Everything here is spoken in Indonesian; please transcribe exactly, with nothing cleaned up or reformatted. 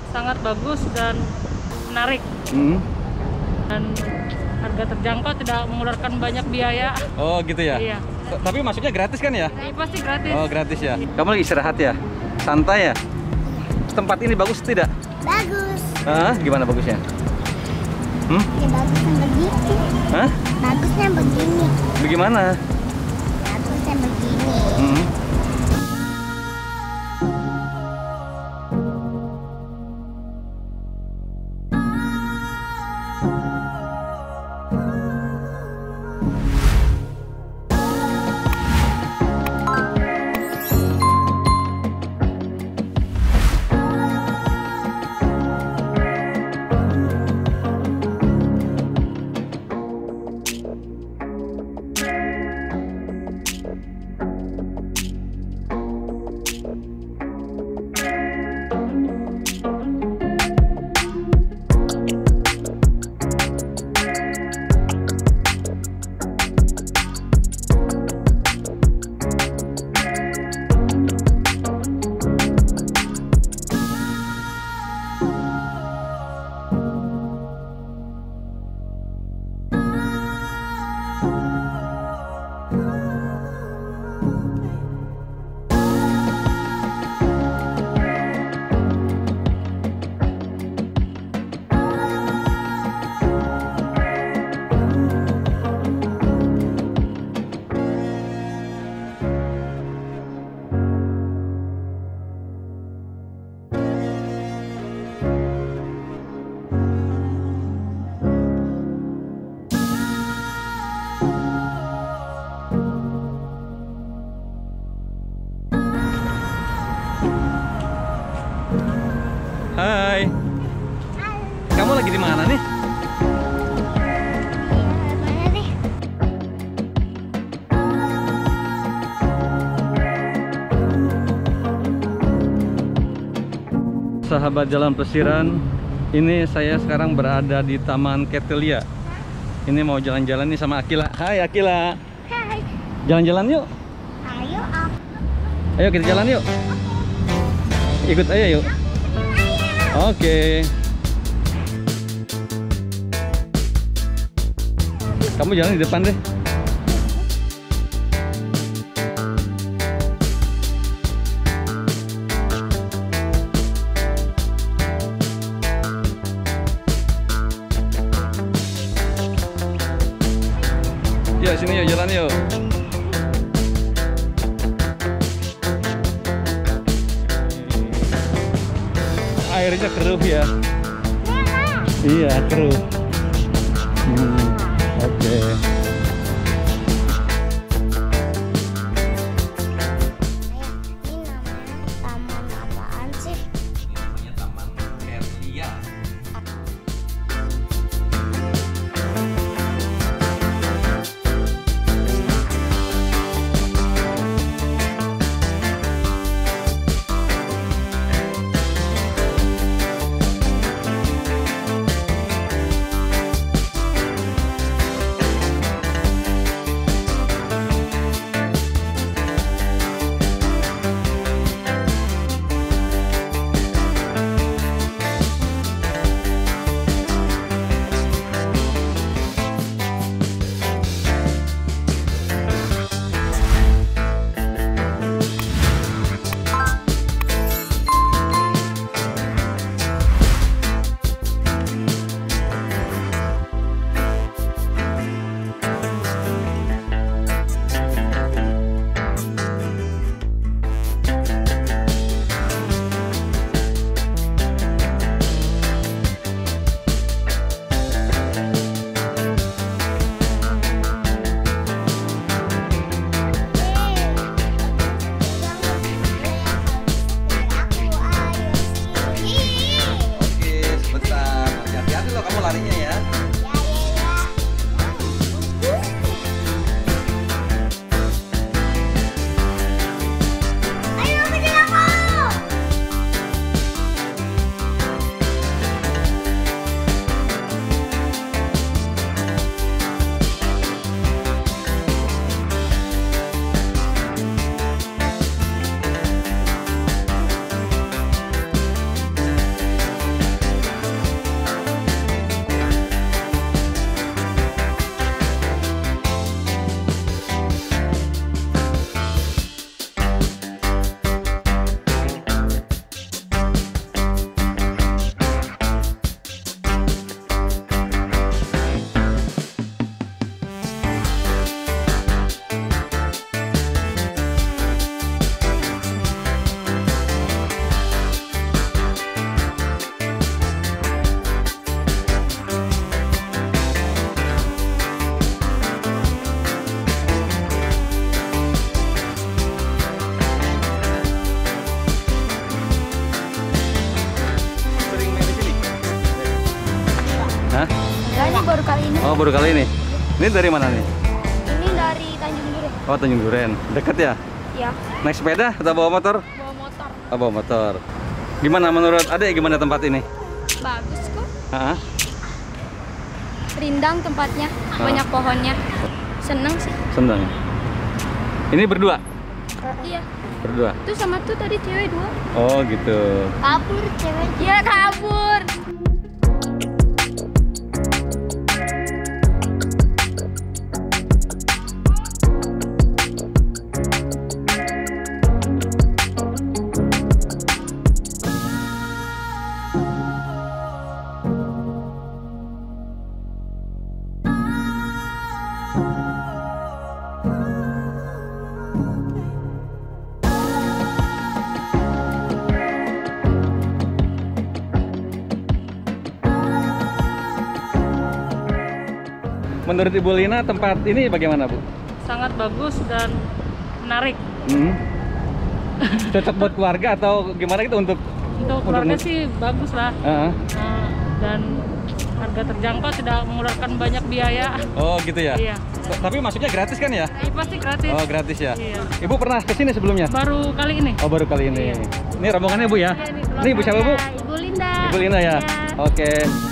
sangat bagus dan menarik. Hmm. Dan harga terjangkau, tidak mengeluarkan banyak biaya. Oh gitu ya? Iya. Tapi masuknya gratis kan ya? Ini pasti gratis. Oh gratis ya. Kamu lagi istirahat ya? Santai ya? Tempat ini bagus tidak? Bagus. Hah? Gimana bagusnya? Hmm? Ya bagusnya begini. Hah? Bagusnya begini. Bagaimana? Bagusnya begini. Hmm. Hai. Kamu lagi di mana nih? Mana nih? Sahabat Jalan Plesiran, ini saya sekarang berada di Taman Ketelia. Ini mau jalan-jalan nih sama Akila. Hai Akila. Hai. Jalan-jalan yuk. Ayo aku. Ayo kita jalan yuk. Ikut aja yuk. Oke. Kamu jalan di depan deh. Yuk sini yuk, jalan yuk. Airnya keruh ya. Iya keruh. Hmm, oke. Ini namanya taman apaan sih? Namanya Taman Ketelia. baru kali ini. Oh, baru kali ini. Ini dari mana nih? Ini dari Tanjung Duren. Oh, Tanjung Duren. Deket ya? Ya. Naik sepeda atau bawa motor? Bawa motor. Oh, bawa motor. Gimana menurut Adek, gimana tempat ini? Bagus kok. Hah? Rindang tempatnya, Ah. banyak pohonnya. Seneng sih. Senang. Ini berdua? Iya. Berdua. Tuh sama tuh tadi cewek dua. Oh, gitu. Kabur cewek. Iya kabur. Menurut Ibu Lina, tempat ini bagaimana, Bu? Sangat bagus dan menarik. Hmm. Cocok buat keluarga atau gimana gitu untuk Untuk keluarga sih bagus lah. Heeh. Nah, dan harga terjangkau, tidak mengeluarkan banyak biaya. Oh, gitu ya? Iya. T- Tapi masuknya gratis kan ya? Ini pasti gratis. Oh, gratis ya? Iya. Ibu pernah kesini sebelumnya? Baru kali ini. Oh, baru kali ini. Iya. Ini rombongannya, Bu ya? Iya, Ini Ibu siapa, Bu? Ibu Linda. Ibu Lina ya? Iya. Oke.